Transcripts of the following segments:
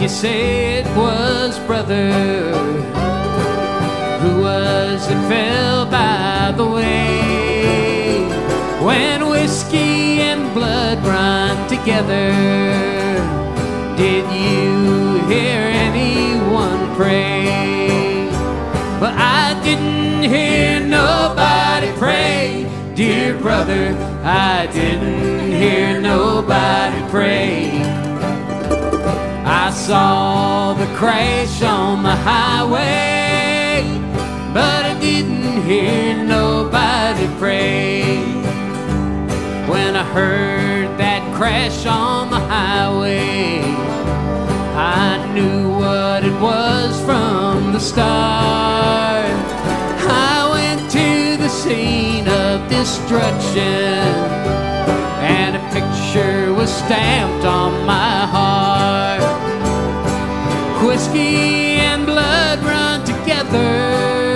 say it was brother who was it fell by the way. When whiskey and blood run together, did you hear anyone pray? Well, I didn't hear nobody pray, dear brother, I didn't hear nobody pray. I saw the crash on the highway, but I didn't hear nobody pray. When I heard that crash on the highway, I knew what it was from the start. I went to the scene of destruction, and a picture was stamped on my heart. Whiskey and blood run together,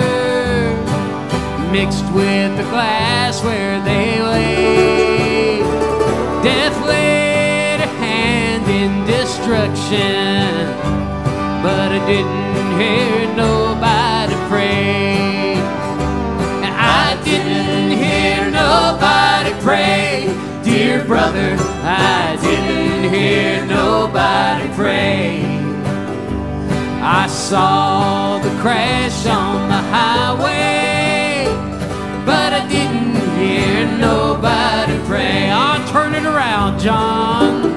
mixed with the glass where they lay. Death laid a hand in destruction, but I didn't hear nobody pray. I didn't hear nobody pray, dear brother, I didn't hear nobody pray. I saw the crash on the highway, but I didn't hear nobody pray. I'll turn it around, John.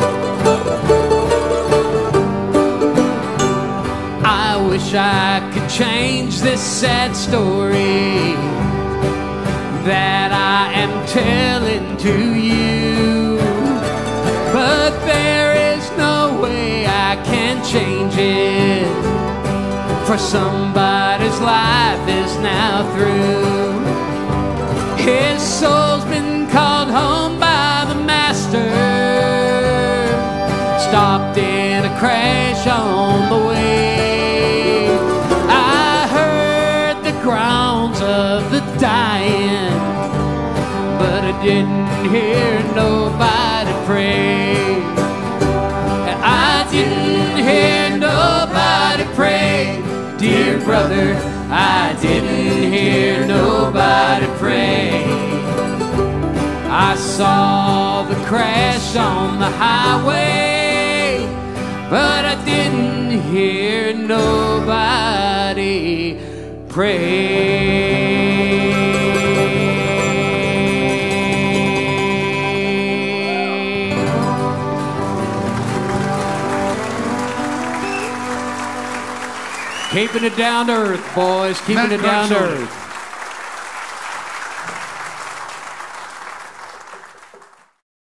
I wish I could change this sad story that I am telling to you, but there is no way I can change it, for somebody's life is now through. His soul's been called home by the master, stopped in a crash on the way. I heard the groans of the dying, but I didn't hear nobody pray. I didn't hear nobody pray, dear brother, I didn't hear nobody pray. I saw the crash on the highway, but I didn't hear nobody pray. Keeping it down to earth, boys. Keeping it down to earth.